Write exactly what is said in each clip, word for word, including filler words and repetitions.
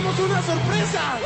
tenemos una sorpresa.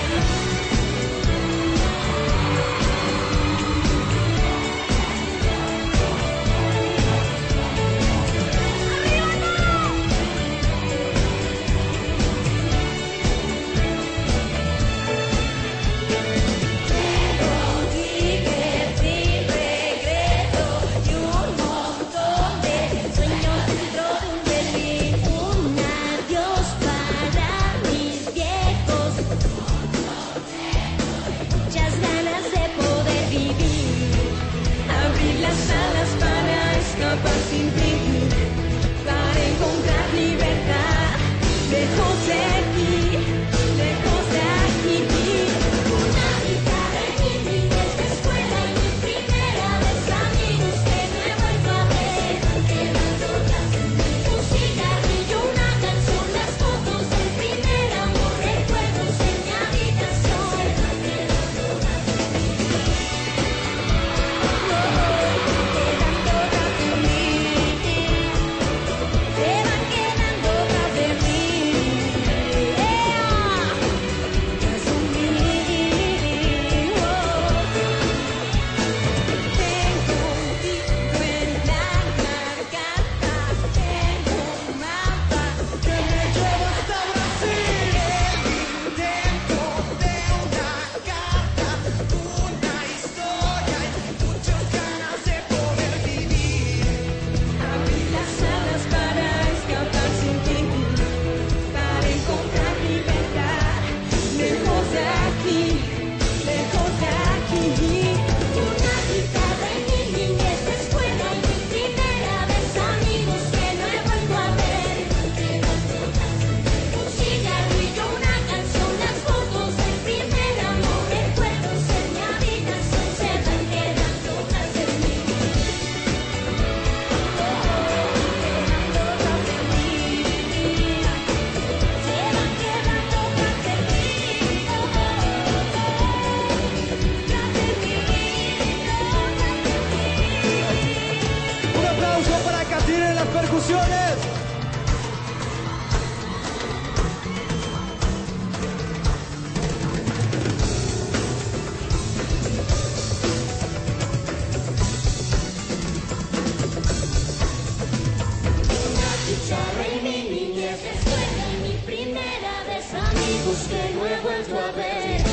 Sin fin, para encontrar libertad, lejos de aquí, lejos de aquí. Una guitarra en mi niñez de escuela y mi primera vez, amigos que no he vuelto a ver. Quedando atrás un cigarrillo, una canción, las fotos del primer amor, recuerdos en mi habitación. Quedando atrás de mí. Percusiones. Una guitarra y mi niñez de escuela y mi primera vez, amigos que no he vuelto a ver.